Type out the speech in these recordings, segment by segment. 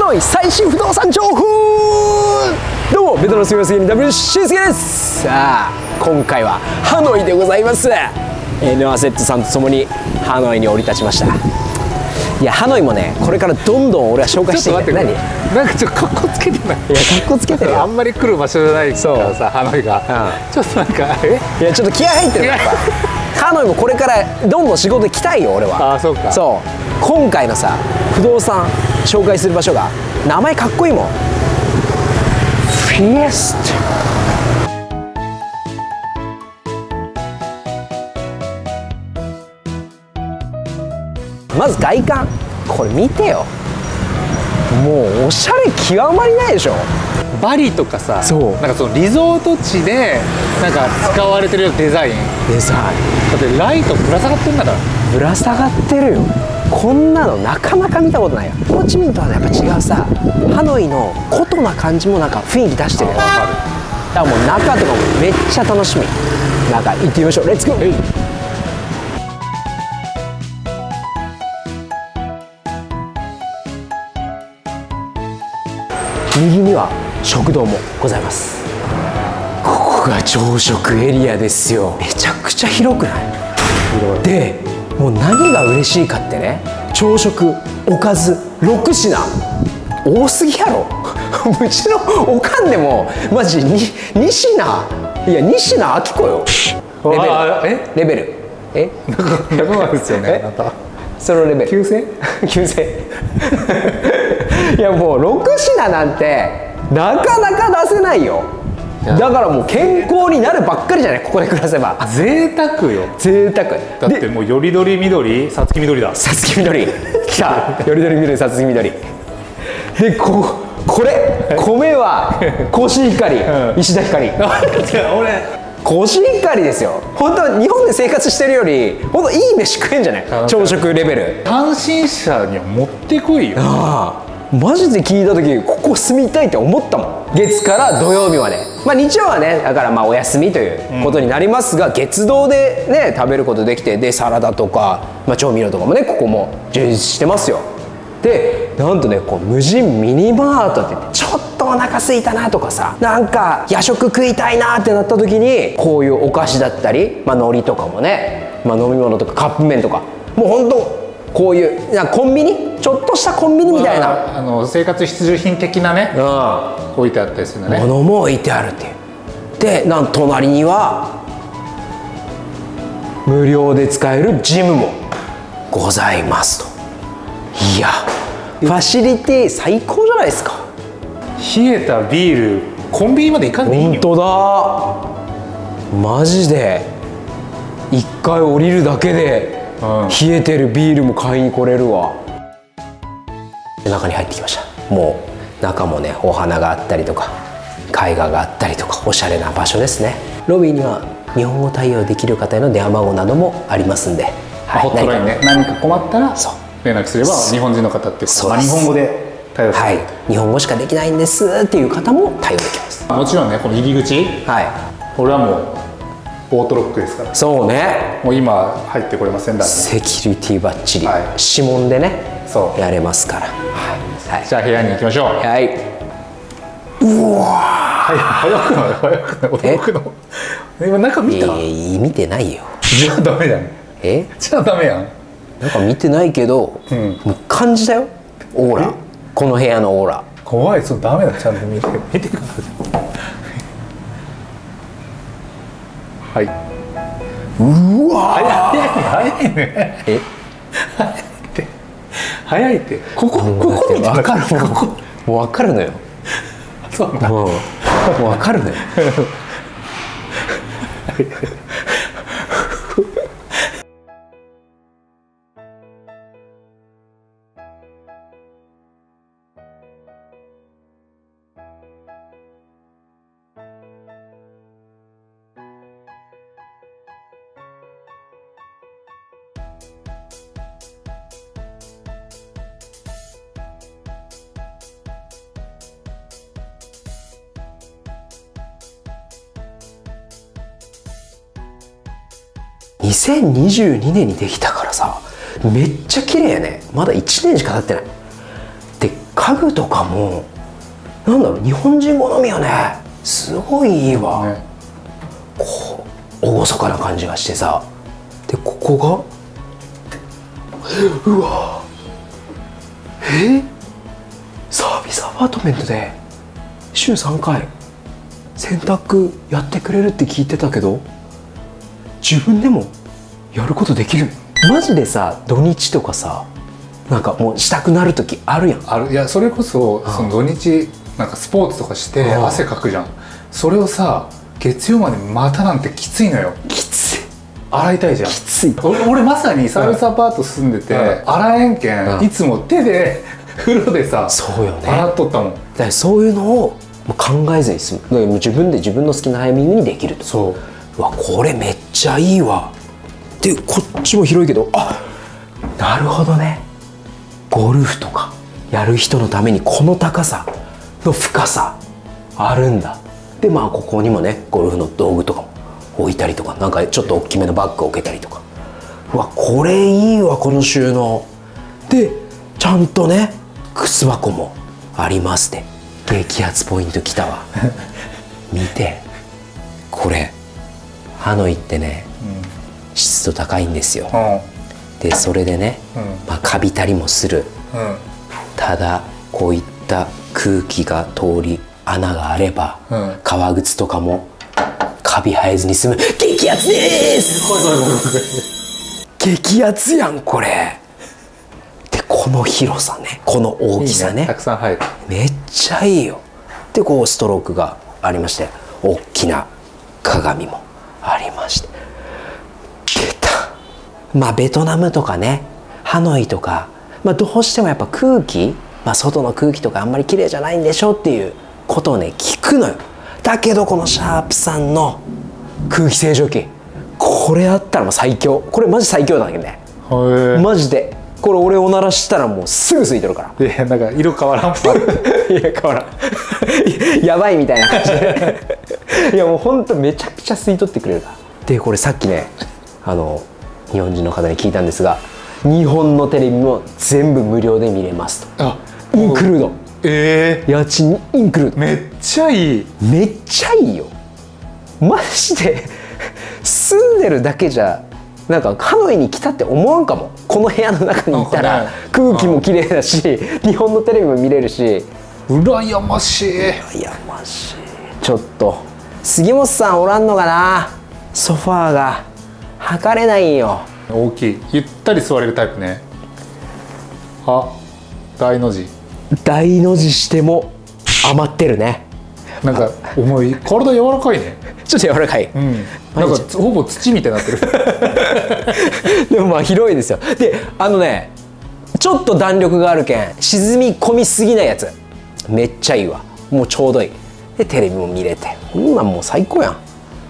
ノイ最新不動産情報。どうもベトナム住みます芸人 W シンスケです。さあ今回はハノイでございます。ノアセットさんと共にハノイに降り立ちました。いやハノイもねこれからどんどん俺は紹介していく。何なんかちょっと格好つけてない？ いや格好つけてるよ。 あんまり来る場所じゃないからさ、ハノイが、ちょっとなんかいやちょっと気合入ってるやっぱハノイもこれからどんどん仕事行きたいよ俺は。 ああそうか。 そう今回のさ不動産紹介する場所が名前かっこいいもん。フィエスタ。まず外観これ見てよ。もうおしゃれ極まりないでしょ。 バリとかさ、 そうなんかそのリゾート地でなんか使われてるデザインデザインだってライトぶら下がってんだから。 ぶら下がってるよ。こんなのなかなか見たことないよ。ホーチミンとはやっぱ違うさ、ハノイの古都な感じもなんか雰囲気出してるよ。だからもう中とかもめっちゃ楽しみ。中行ってみましょう。レッツゴー。右には食堂もございます。ここが朝食エリアですよ。めちゃくちゃ広くない？でもう何が嬉しいかってね、朝食おかず6品多すぎやろうちのおかんでもマジ 2品、いや2品あきこよ。レベル 100万ですよね。あなたそのレベル9000いやもう6品なんてなかなか出せないよ。だからもう健康になるばっかりじゃない、ここで暮らせば。 贅沢よ。 贅沢だってもうよりどり緑、さつき緑だ。 さつき緑きたよりどり緑さつき緑でこれ米はコシヒカリ、石田ひかり俺コシヒカリですよ。本当は日本で生活してるより本当いい飯食えんじゃない、朝食レベル。 単身者にはもってこいよ。 マジで聞いた時ここ住みたいって思ったもん。月から土曜日まで、まあ日曜はねだからまあお休みということになりますが、月堂でね食べることできて、でサラダとか、まあ、調味料とかもねここも充実してますよ。でなんとねこう無人ミニマートって言って、ちょっとお腹空いたなとかさ、なんか夜食食いたいなってなった時にこういうお菓子だったり、まあ、海苔とかもね、まあ、飲み物とかカップ麺とか、もうほんとこういうなんかコンビニ、ちょっとしたコンビニみたいな、 生活必需品的なね、置いてあったりするんだね。 物も置いてあるっていう。でなんと隣には無料で使えるジムもございますと。いやファシリティ最高じゃないですか。 冷えたビールコンビニまで行かんでいいよ。 本当だマジで一回降りるだけで冷えてるビールも買いに来れるわ。中に入ってきました。もう中もねお花があったりとか絵画があったりとかおしゃれな場所ですね。ロビーには日本語対応できる方への電話番号などもありますんで、 ホットラインね、何か困ったらそう連絡すれば日本人の方っていうか、日本語で対応する、 日本語しかできないんですっていう方も対応できます。 もちろんねこの入り口、これはもうオートロックですから。そうね、もう今入ってこれませんだね。 セキュリティバッチリ、指紋でねやれますから。 じゃあ部屋に行きましょう。 はい。うわ早くない驚くの。今中見た？ 見てないよ。 じゃあダメだね。じゃあダメやん。 なんか見てないけど、もう感じたよオーラ。この部屋のオーラ怖い。そうダメだ、ちゃんと見てください。はい。うわ早いね。早いって。ここ分かるもう分かるのよ。 そうなんだ。 もう分かるのよ。2022年にできたからさ、めっちゃ綺麗やね。まだ1年しか経ってない。で家具とかもなんだろう、日本人好みよね。すごいいいわ、ね、こう厳かな感じがしてさ。でここがうわサービスアパートメントで週3回洗濯やってくれるって聞いてたけど、自分でもやることできる。マジでさ、土日とかさ、なんかもうしたくなる時あるやん。 ある。いや、それこそその土日なんかスポーツとかして汗かくじゃん。それをさ、月曜までまたなんてきついのよ。 きつい。 洗いたいじゃん。 きつい。 俺まさにサービスアパート住んでて、洗えんけん、いつも手で風呂でさ、 そうよね、 洗っとったもん。だからそういうのをもう考えずに済む。もう自分で自分の好きなタイミングにできると。そう。わ、これめっちゃいいわ。でこっちも広いけど、あ、なるほどね。ゴルフとかやる人のためにこの高さの深さあるんだ。でまあここにもね、ゴルフの道具とかも置いたりとか、なんかちょっと大きめのバッグを置けたりとか。うわ、これいいわ、この収納で。ちゃんとね、靴箱もありますで。激アツポイントきたわ見て、これハノイってね、湿度高いんですよ。でそれでね、まあカビたりもする。ただこういった空気が通り穴があれば、革靴とかもカビ生えずに済む。激アツです。激アツやんこれ。でこの広さね、この大きさね、 たくさん入る。 めっちゃいいよ。でこうストロークがありまして、大きな鏡もありまして、出た。まあベトナムとかね、ハノイとか、まあどうしてもやっぱ空気、まあ外の空気とかあんまり綺麗じゃないんでしょっていうことをね聞くのよ。だけどこのシャープさんの空気清浄機、これあったらもう最強。これマジ最強なんだけどね、マジで。これ俺おならしたらもうすぐ吸いてるから。 いや、なんか色変わらん。 いや変わらんやばいみたいな感じでいやもうほんとめちゃくちゃ吸い取ってくれるから。でこれさっきね、日本人の方に聞いたんですが、日本のテレビも全部無料で見れますと。あ、インクルード。家賃インクルード。 めっちゃいい。 めっちゃいいよマジで住んでるだけじゃなんかハノイに来たって思わんかも。この部屋の中にいたら空気も綺麗だし、日本のテレビも見れるし。 羨ましい。 羨ましい。ちょっと杉本さんおらんのかな。ソファーが測れないよ。 大きい。ゆったり座れるタイプね。あ、大の字。 大の字しても余ってるね。 なんか重い。体柔らかいね。 ちょっと柔らかい。 なんかほぼ土みたいになってるでもまあ広いですよ。でね、ちょっと弾力があるけん沈み込みすぎないやつ、めっちゃいいわ。もうちょうどいい。でテレビも見れて、こんなんもう最高やん。で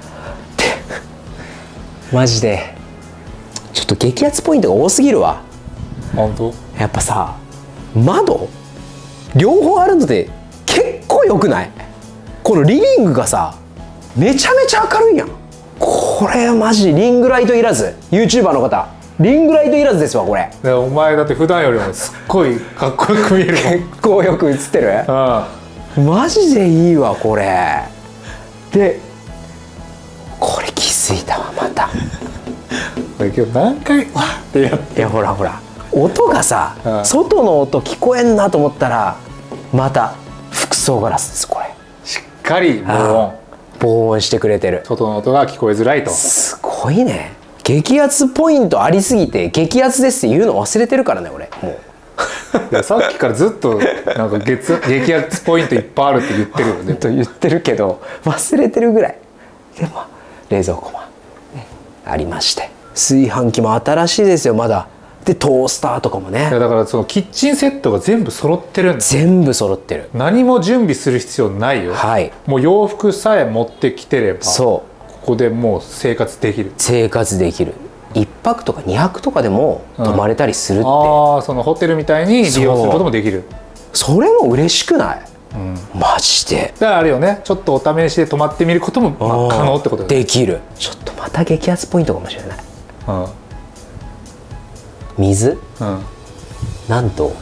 マジでちょっと激アツポイントが多すぎるわ。 本当？ やっぱさ、窓両方あるので結構よくない？このリビングがさめちゃめちゃ明るいやん。これマジリングライトいらず。 YouTuber の方リングライトいらずですわこれ。 お前だって普段よりもすっごいかっこよく見えるもん結構よく映ってる。マジでいいわこれ。でこれ気づいたわまた今日何回わってやって。 いやほらほら音がさ、外の音聞こえんなと思ったらまた複層ガラスですこれ。 しっかり防音してくれてる。 外の音が聞こえづらいと。 すごいね。激アツポイントありすぎて激アツですって言うの忘れてるからね俺もういやさっきからずっとなんか激アツポイントいっぱいあるって言ってるよね。 と言ってるけど忘れてるぐらい。でも冷蔵庫も、ね、ありまして、炊飯器も新しいですよまだ。でトースターとかもね。 いやだからそのキッチンセットが全部揃ってるんです。 全部揃ってる。 何も準備する必要ないよ。はい。もう洋服さえ持ってきてれば、そうここでもう生活できる。生活できる。1泊とか2泊とかでも泊まれたりするって、ああそのホテルみたいに利用することもできる。それも嬉しくない？マジで。だからあれよね、ちょっとお試しで泊まってみることも可能ってことできる。ちょっとまた激アツポイントかもしれない。水、なんと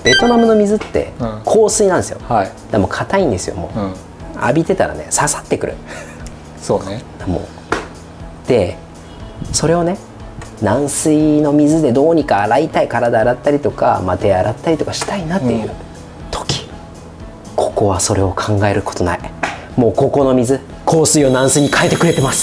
ベトナムの水って硬水なんですよ、 はい、 でも硬いんですよ。もう、浴びてたらね刺さってくる。 そうね。 もうでそれをね軟水の水でどうにか洗いたい、体洗ったりとか、手洗ったりとかしたいなっていう時、ここはそれを考えることない。もうここの水硬水を軟水に変えてくれてます。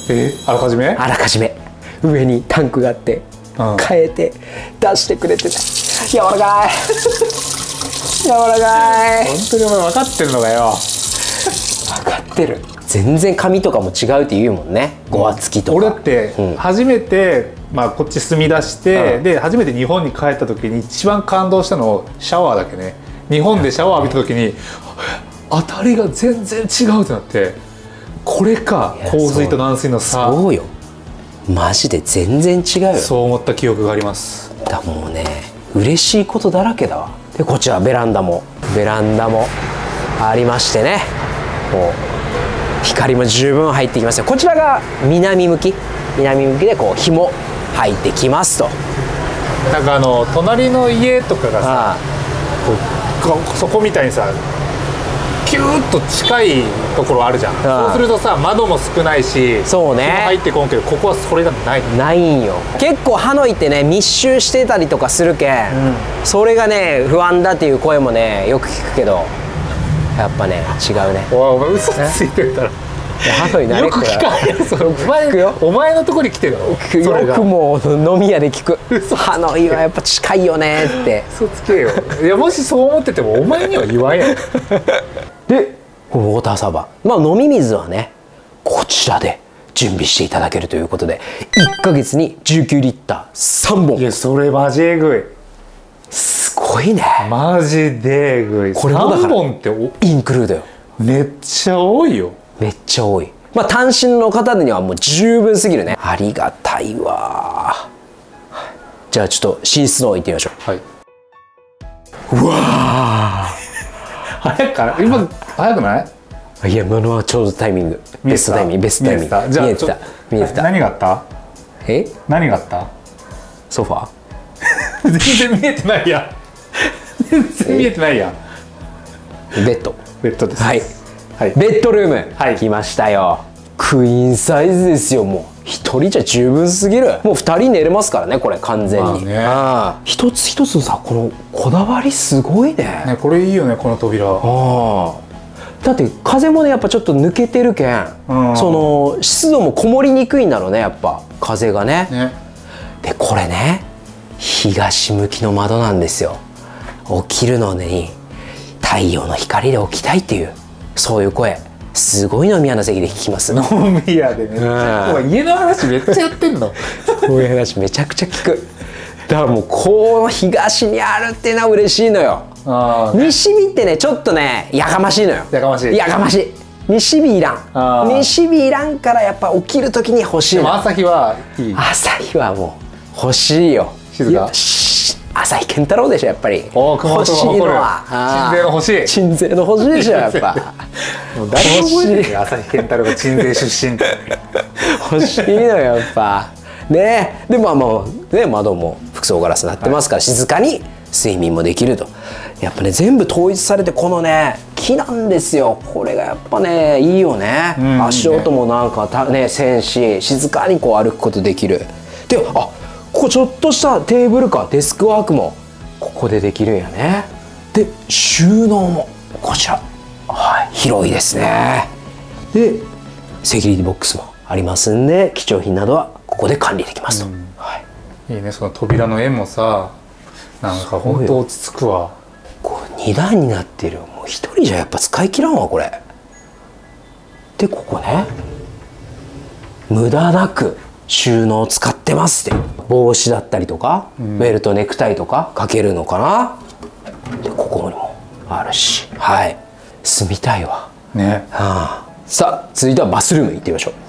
あらかじめ上にタンクがあって変えて出してくれてて、柔らかい柔らかい。 本当にお前分かってるのかよ。 分かってる。全然髪とかも違うって言うもんね、ごわつきとか。 俺って初めて、こっち住み出して、で初めて日本に帰った時に一番感動したのシャワーだけね。日本でシャワー浴びた時に当たりが全然違うってなって、これか硬水と軟水の差。 そうよ、マジで全然違うよ。 そう思った記憶があります。 だもうね嬉しいことだらけだわ。でこちらベランダもありましてね、こう光も十分入ってきますよ。こちらが南向きでこう日も入ってきますと。 なんか隣の家とかがさ、そこみたいにさキューッと近いところあるじゃん。そうするとさ窓も少ないし、 そうね、 日も入ってこんけど、ここはそれがないんよ。結構ハノイってね密集してたりとかするけん、それがね不安だっていう声もねよく聞くけど、やっぱね違うね。 お前嘘ついてるから。 ハノイ慣れっこだ。 よく聞かんよそれ。お前のところに来てるの。 よくもう飲み屋で聞く。ハノイはやっぱ近いよねって。 嘘つけよ。いやもしそう思っててもお前には言わんやん。 でウォーターサーバー、飲み水はねこちらで準備していただけるということで、1ヶ月に19リッター3本。 いやそれマジえぐい。 すごいね。 マジでえぐい。 これもだから 3本ってインクルードよ。 めっちゃ多いよ。 めっちゃ多い。単身の方にはもう十分すぎるね。ありがたいわ。じゃあちょっと寝室の方行ってみましょう。 はい。 うわ今早くない？ いや、物はちょうどタイミング。ベストタイミング。見えてた。 何があった？何があった？ ソファー？全然見えてないやん。全然見えてないやん。 ベッドです。はい。ベッドルーム、来ましたよ。クイーンサイズですよ。もう1人じゃ十分すぎる。もう2人寝れますからね、これ完全に。一つ一つさ、このこだわりすごいね。 これいいよね、この扉。 だって風もねやっぱちょっと抜けてるけん、その湿度もこもりにくいんだろうね、やっぱ風がね。でこれね東向きの窓なんですよ。起きるのに太陽の光で起きたいっていう、そういう声すごい飲み屋の席で聞きます。 飲み屋でね、家の話めっちゃやってんの。 そういう話めちゃくちゃ聞く。だからもうこの東にあるっていうのは嬉しいのよ。西日ってねちょっとねやかましいのよ。やかましい。西日いらん。西日いらんからやっぱ起きる時に欲しいの。 でも朝日はいい。 朝日はもう欲しいよ。 静か。 朝日健太郎でしょやっぱり。 欲しいのは鎮西の欲しい。 鎮西の欲しいでしょやっぱ。 もう誰も覚えてるよ朝日健太郎が鎮西出身って。 欲しいのよやっぱ。ね、でもね窓も複層ガラスになってますから、静かに睡眠もできると。やっぱね全部統一されてこのね木なんですよ。これがやっぱねいいよね。足音もなんかねせんし、静かにこう歩くことできる。でここちょっとしたテーブルかデスクワークもここでできるんやね。で収納もこちら、広いですね。でセキュリティボックスもありますんで、貴重品などはここで管理できますと。 いいね、その扉の絵もさ、なんか本当落ち着くわ。 こう2段になってる。もう1人じゃやっぱ使い切らんわこれ。でここね無駄なく収納使ってますって。帽子だったりとか、ベルトネクタイとかかけるのかな。でここにもあるし、住みたいわね。 さあ続いてはバスルーム行ってみましょう。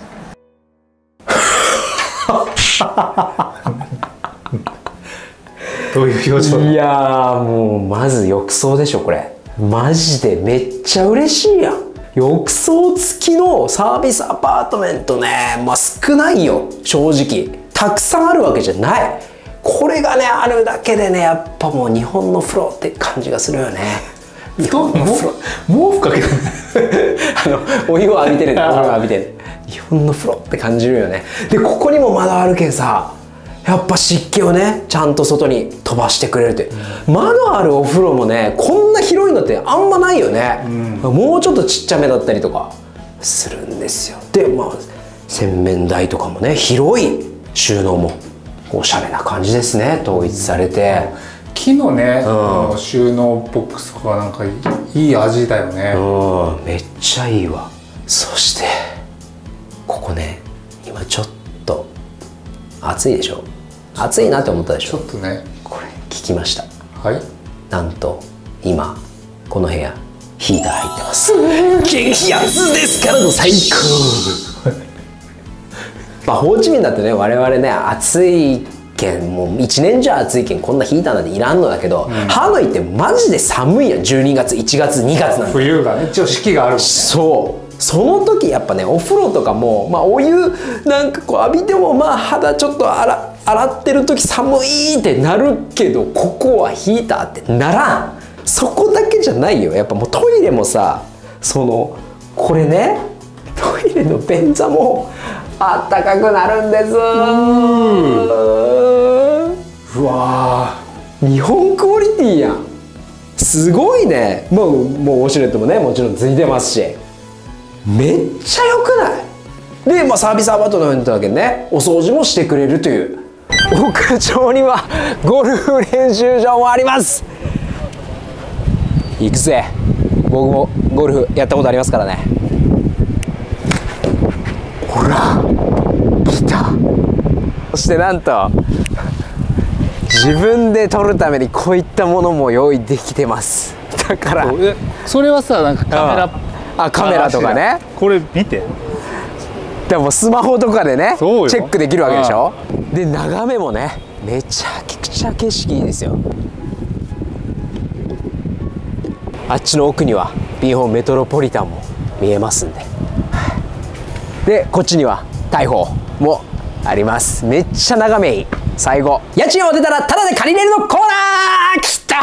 どういう表情？ いやーもうまず浴槽でしょこれ。マジでめっちゃ嬉しいやん。浴槽付きのサービスアパートメントね、少ないよ正直。たくさんあるわけじゃない。 これがねあるだけでね、やっぱもう日本の風呂って感じがするよね。 毛布かけてお湯を浴びてる、お湯を浴びてる、日本の風呂って感じるよね。でここにも窓あるけんさ、やっぱ湿気をねちゃんと外に飛ばしてくれるって、窓あるお風呂もねこんな広いのってあんまないよね、もうちょっとちっちゃめだったりとかするんですよ。でまあ洗面台とかもね広い、収納もおしゃれな感じですね、統一されて。 木のね、収納ボックスとかなんかいい味だよね。 めっちゃいいわ。そしてここね今ちょっと暑いでしょ、暑いなって思ったでしょ。 ちょっとねこれ聞きました。 はい、 なんと今この部屋ヒーター入ってます。激アツですからの最高まあホーチミンだってね我々ね暑いけん、もう1年中暑いけんこんなヒーターなんていらんのだけど、ハノイってマジで寒いやん。12月1月2月なんて冬がね一応四季があるもんね。 そうその時やっぱねお風呂とかも、まあ、お湯なんかこう浴びてもまあ肌ちょっと洗ってる時寒いってなるけど、ここはヒーターってならん。そこだけじゃないよ、やっぱもうトイレもさ、これねトイレの便座もあったかくなるんです。 うわー、日本クオリティやん。すごいね。もうウォシュレットもねもちろんついてますし、めっちゃ良くない？で、まあ、サービスアパートのようだけねお掃除もしてくれるという。屋上にはゴルフ練習場もあります。行くぜ、僕もゴルフやったことありますからね。ほら来た。そしてなんと自分で撮るためにこういったものも用意できてます。だからそれはさ、なんかカメラとかね、 これ見て、 でもスマホとかでねチそうよェックできるわけでしょ。で眺めもねめちゃくちゃ景色いいですよ。あっちの奥にはビンホンメトロポリタンも見えますんで、でこっちには大砲もあります。めっちゃ眺めいい。最後家賃を出たらタダで借りれるのコーナーきたー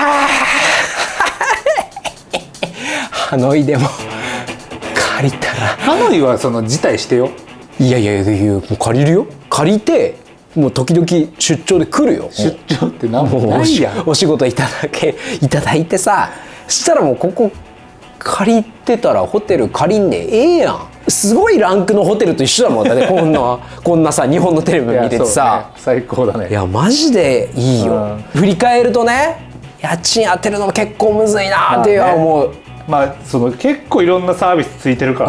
ハノイでも借りたら、 ハノイはその辞退してよ。 いやもう借りるよ。借りてもう時々出張で来るよ。 出張って何もないやん。 お仕事いただいてさ、したらもうここ借りてたらホテル借りんでええやん。すごいランクのホテルと一緒だもん。だってこんなさ日本のテレビ見ててさ、 ね、最高だね。 いやマジでいいよ。振り返るとね家賃当てるのも結構むずいなって思う。 まあその結構いろんなサービスついてるから、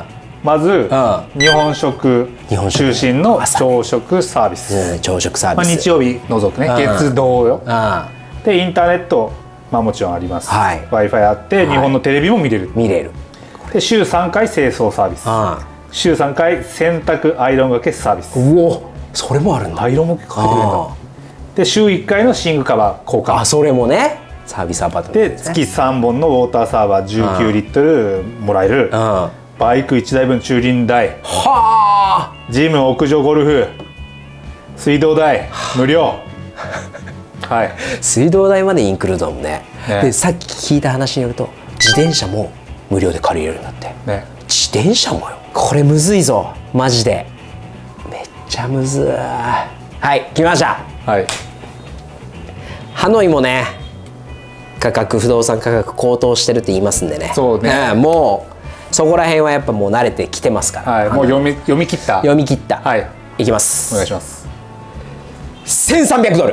まず日本食中心の朝食サービス、 朝食サービス、 まあ、日曜日除くね、月土よ。でインターネット、まあ、もちろんあります、 はい、 Wi-Fi あって、日本のテレビも見れる。で週3回清掃サービス、週3回洗濯アイロンがけサービス。 うお、それもあるんだ。 アイロンもかけてくれるんだ。で週1回の寝具カバー交換。 それもねサービスアパートで月3本のウォーターサーバー19リットルもらえる。バイク1台分駐輪代、はあ、ジム屋上ゴルフ水道代無料はい、 水道代までインクルードもね。でさっき聞いた話によると自転車も無料で借りれるんだって、ね、自転車もよ。これむずいぞマジで、めっちゃむずい。はい来ました。はい、ハノイもね不動産価格高騰してるって言いますんでね。 そうね、 もうそこら辺はやっぱもう慣れてきてますから、 はい、もう読み切った。 はい、いきます。 お願いします。 1300ドル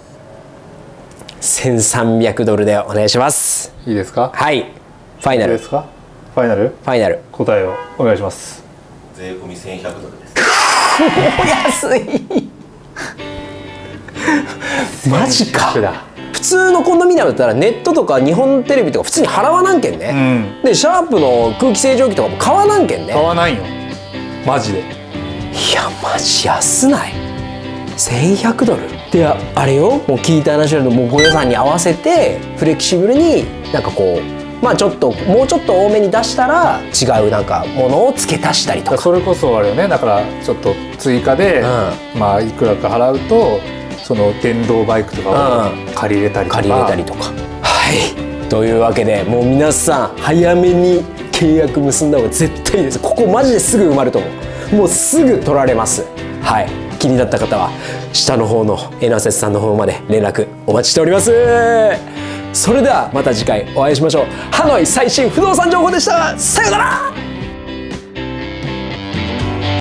1300ドルでお願いします。 いいですか。 はい、ファイナルですか。ファイナル答えをお願いします。 税込み1100ドルです。 安いマジか。普通のコンドミニアムだったらネットとか日本テレビとか普通に払わなんけんね、でシャープの空気清浄機とかも買わなんけんね。 買わないよマジで。 いやマジ安ない1100ドルで、あれよ、もう聞いた話だともうご予算に合わせてフレキシブルになんかこうまあちょっともうちょっと多めに出したら違うなんかものを付け足したりとか。 それこそあれよね、だからちょっと追加で、まあいくらか払うとその電動バイクとかを借りれたりとか、 はいというわけでもう皆さん早めに契約結んだ方が絶対いいです。ここマジですぐ埋まると思う。もうすぐ取られます。はい、気になった方は下の方のエナセスさんの方まで連絡お待ちしております。それではまた次回お会いしましょう。ハノイ最新不動産情報でした。さようなら。